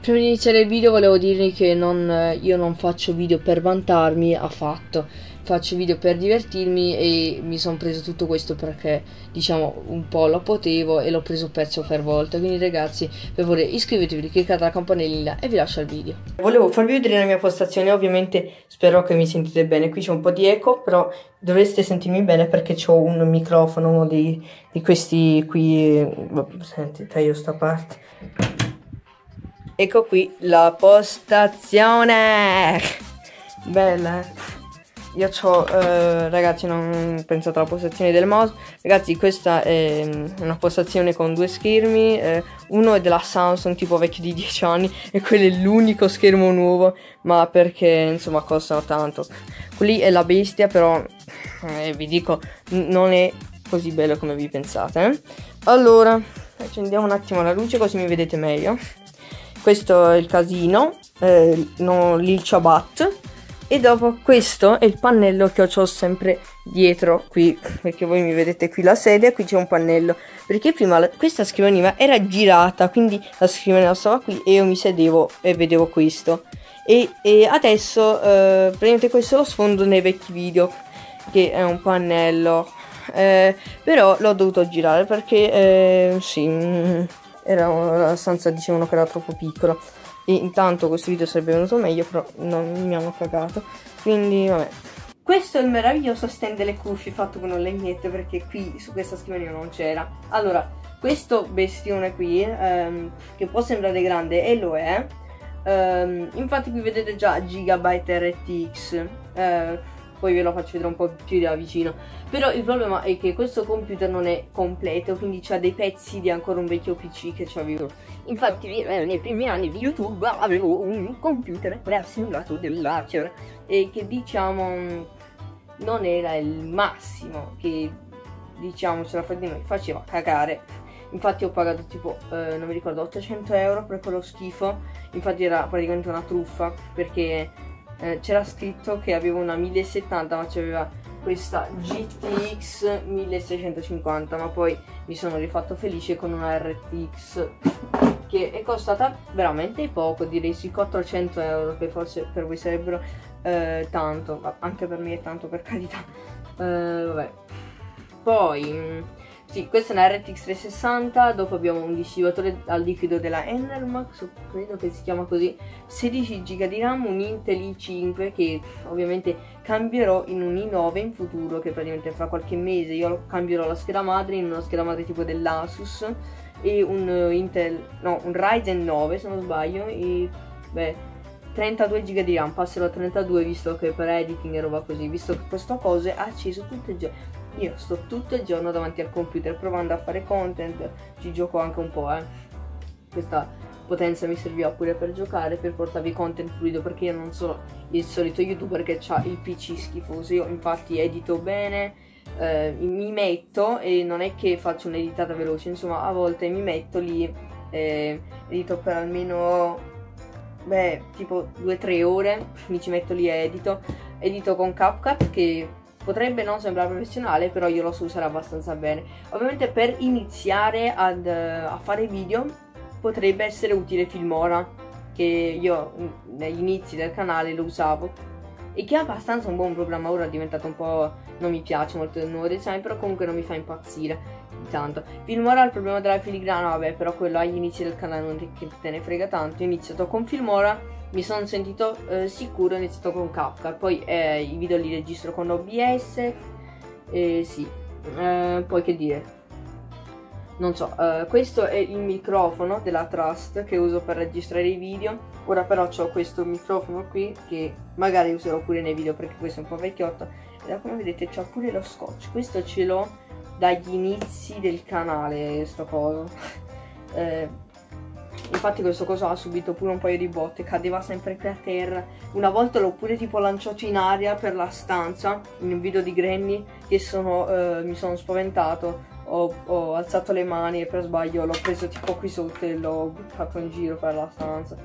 Prima di iniziare il video volevo dirvi che io non faccio video per vantarmi affatto, faccio video per divertirmi e mi sono preso tutto questo perché diciamo un po' lo potevo e l'ho preso pezzo per volta. Quindi ragazzi, per favore iscrivetevi, cliccate la campanellina e vi lascio il video. Volevo farvi vedere la mia postazione, ovviamente spero che mi sentite bene. Qui c'è un po' di eco, però dovreste sentirmi bene perché ho un microfono, uno di questi qui. Sentite io sta parte. Ecco qui la postazione, bella. Io c'ho, ragazzi, non pensate alla postazione del mouse. Ragazzi, questa è una postazione con due schermi, uno è della Samsung tipo vecchio di 10 anni e quello è l'unico schermo nuovo, ma perché insomma costano tanto. Quelli è la bestia, però vi dico non è così bello come vi pensate. Allora accendiamo un attimo la luce così mi vedete meglio. Questo è il casino, il ciabat, e dopo questo è il pannello che ho sempre dietro qui, perché voi mi vedete qui la sedia, qui c'è un pannello, perché prima questa scrivania era girata, quindi la scrivania stava qui e io mi sedevo e vedevo questo, e adesso praticamente questo è lo sfondo nei vecchi video, che è un pannello, però l'ho dovuto girare perché sì, era una stanza, dicevano che era troppo piccola e intanto questo video sarebbe venuto meglio, però non mi hanno cagato, quindi vabbè. Questo è il meraviglioso stand delle cuffie fatto con un legnetto, perché qui su questa scrivania non c'era. Allora, questo bestione qui che può sembrare grande e lo è, infatti qui vedete già Gigabyte RTX, poi ve lo faccio vedere un po' più da vicino. Però il problema è che questo computer non è completo, quindi c'ha dei pezzi di ancora un vecchio PC che c'avevo. Infatti nei primi anni di YouTube avevo un computer preassemblato dell'Acer e che diciamo non era il massimo, che diciamo ce la faceva cagare. Infatti ho pagato tipo, non mi ricordo, 800 euro per quello schifo. Infatti era praticamente una truffa, perché c'era scritto che avevo una 1070 ma c'aveva questa GTX 1650, ma poi mi sono rifatto felice con una RTX che è costata veramente poco, direi sui 400 euro, che forse per voi sarebbero tanto, ma anche per me è tanto, per carità. Vabbè, poi sì, questa è una RTX 360, dopo abbiamo un distributore al liquido della Enermax, credo che si chiama così, 16 GB di RAM, un Intel i5 che ovviamente cambierò in un i9 in futuro, che praticamente fra qualche mese io cambierò la scheda madre in una scheda madre tipo dell'Asus, e un un Ryzen 9 se non sbaglio, e beh, 32 GB di RAM, passerò a 32 visto che per editing e roba così, visto che questa cosa è acceso tutto il giorno. Io sto tutto il giorno davanti al computer provando a fare content, ci gioco anche un po', Questa potenza mi serviva pure per giocare, per portarvi content fluido, perché io non sono il solito youtuber che ha il PC schifoso. Io infatti edito bene, mi metto e non è che faccio un'editata veloce, insomma a volte mi metto lì, edito per almeno tipo 2-3 ore, mi ci metto lì e edito con CapCut, che potrebbe non sembrare professionale, però io lo so usare abbastanza bene. Ovviamente per iniziare a fare video potrebbe essere utile Filmora, che io negli inizi del canale lo usavo e che è abbastanza un buon programma. Ora è diventato un po', non mi piace molto il nuovo design, però comunque non mi fa impazzire tanto. Filmora ha il problema della filigrana, vabbè, però quello agli inizi del canale non te ne frega tanto. Ho iniziato con Filmora, mi sono sentito sicuro, ho iniziato con CapCut, poi i video li registro con OBS, sì, poi che dire, non so, questo è il microfono della Trust che uso per registrare i video. Ora però ho questo microfono qui che magari userò pure nei video, perché questo è un po' vecchiotto, e da come vedete c'ho pure lo scotch, questo ce l'ho dagli inizi del canale, sto coso. Infatti questo coso ha subito pure un paio di botte, cadeva sempre per terra. Una volta l'ho pure tipo lanciato in aria per la stanza, in un video di Granny, che mi sono spaventato, ho alzato le mani e per sbaglio l'ho preso tipo qui sotto e l'ho buttato in giro per la stanza.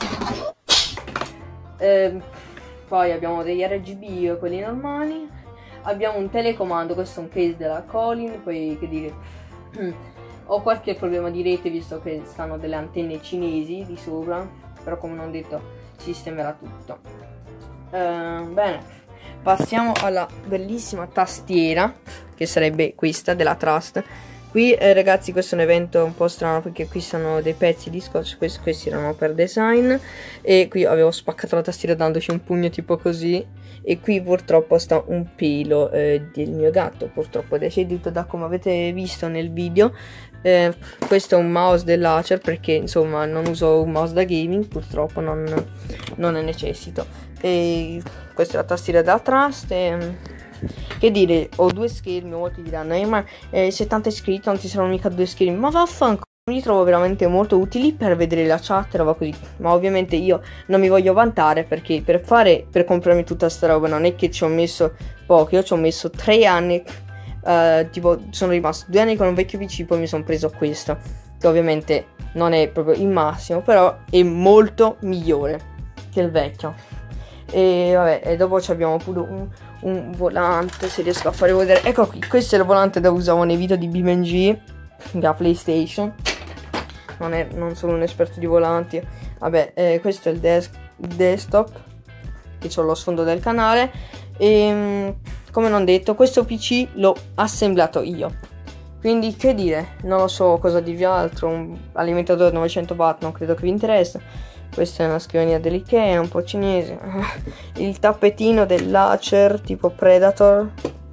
Poi abbiamo degli RGB, quelli normali. abbiamo un telecomando, questo è un case della Colin, poi che dire, ho qualche problema di rete visto che stanno delle antenne cinesi di sopra, però come non detto sistemerà tutto. Bene, passiamo alla bellissima tastiera, che sarebbe questa della Trust. Qui ragazzi, questo è un evento un po' strano perché qui sono dei pezzi di scotch, questi erano per design, e qui avevo spaccato la tastiera dandoci un pugno tipo così, e qui purtroppo sta un pelo del mio gatto, purtroppo deceduto, da come avete visto nel video. Questo è un mouse dell'Acer perché insomma non uso un mouse da gaming, purtroppo non ne necessito. E questa è la tastiera da Trust. Che dire, ho 2 schermi, molti diranno ma 70 iscritti non ti saranno mica 2 schermi, ma vaffanculo. Li trovo veramente molto utili per vedere la chat e roba così, ma ovviamente io non mi voglio vantare perché per comprarmi tutta sta roba non è che ci ho messo poco, io ci ho messo 3 anni, tipo sono rimasto 2 anni con un vecchio PC, poi mi sono preso questo, che ovviamente non è proprio il massimo, però è molto migliore che il vecchio. E vabbè, e dopo abbiamo pure un volante, se riesco a fare vedere, ecco qui, questo è il volante da usavo nei video di BeamNG da PlayStation. Non sono un esperto di volanti. Vabbè, questo è il desktop, che ho lo sfondo del canale. E come non detto, questo PC l'ho assemblato io, quindi che dire, non lo so cosa dirvi altro. Un alimentatore 900 watt, non credo che vi interessa. Questa è una scrivania dell'Ikea, un po' cinese. Il tappetino dell'Acer tipo Predator.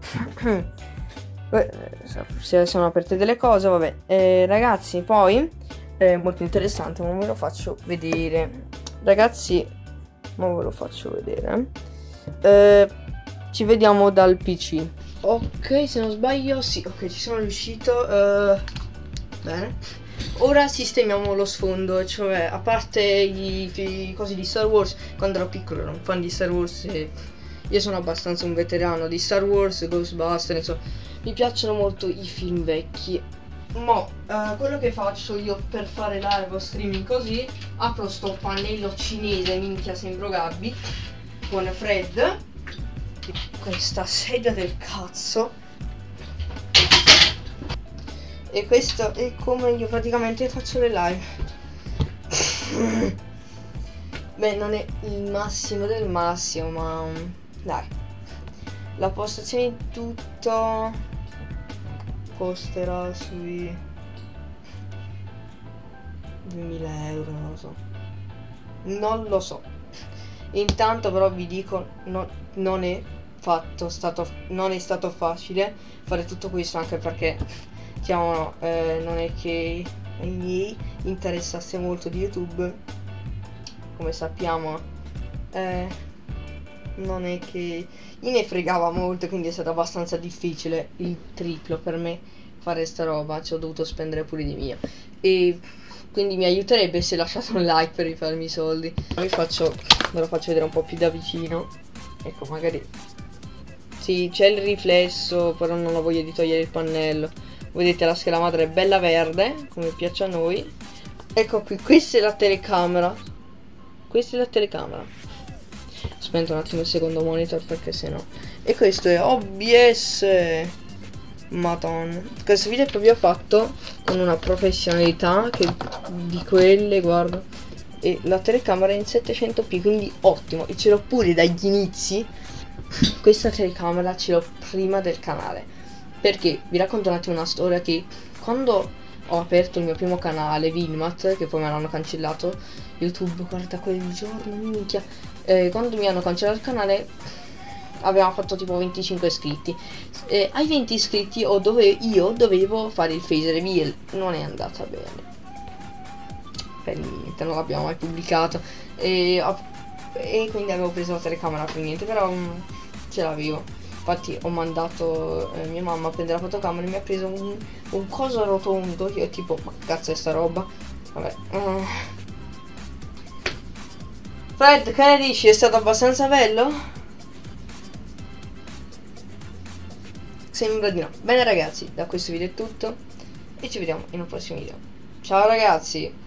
Se sono aperte delle cose, vabbè. Ragazzi, poi molto interessante, ma ve lo faccio vedere. Ragazzi, ma ve lo faccio vedere. Ci vediamo dal PC. Ok, se non sbaglio, sì, ok, ci sono riuscito. Bene. Ora sistemiamo lo sfondo, cioè a parte i cosi di Star Wars, quando ero piccolo ero un fan di Star Wars e io sono abbastanza un veterano di Star Wars, Ghostbusters, insomma, mi piacciono molto i film vecchi. Quello che faccio io per fare live o streaming così, apro sto pannello cinese, minchia sembro Gabby, con Fred, questa sedia del cazzo. E questo è come io praticamente faccio le live. Beh, non è il massimo del massimo, ma dai. La postazione di tutto costerà sui 2000 euro, non lo so. Non lo so. Intanto però vi dico, non è stato facile fare tutto questo, anche perché diciamo, non è che ai miei interessasse molto di YouTube, come sappiamo, non è che ne fregava molto, quindi è stato abbastanza difficile, il triplo per me fare sta roba, ci ho dovuto spendere pure di mio, e quindi mi aiuterebbe se lasciate un like per rifarmi i soldi. Ve lo faccio vedere un po' più da vicino, ecco, magari sì, c'è il riflesso, però non ho voglia di togliere il pannello. Vedete, la scheda madre è bella verde, come piace a noi. Ecco qui, questa è la telecamera. Questa è la telecamera. Aspetta un attimo il secondo monitor perché sennò. E questo è OBS. Madonna. Questo video è proprio fatto con una professionalità che di quelle, guarda. E la telecamera è in 700p, quindi ottimo. E ce l'ho pure dagli inizi. Questa telecamera ce l'ho prima del canale. Perché vi racconto un attimo una storia, che quando ho aperto il mio primo canale, Vinmat, che poi me l'hanno cancellato YouTube, guarda quel giorno, minchia, quando mi hanno cancellato il canale avevamo fatto tipo 25 iscritti, ai 20 iscritti io dovevo fare il face reveal, non è andata bene per niente, non l'abbiamo mai pubblicato, e quindi avevo preso la telecamera per niente, però ce l'avevo. Infatti ho mandato mia mamma a prendere la fotocamera e mi ha preso un coso rotondo, che io tipo, ma che cazzo è sta roba? Vabbè. Fred, che ne dici? È stato abbastanza bello? Sembra di no. Bene ragazzi, da questo video è tutto e ci vediamo in un prossimo video. Ciao ragazzi!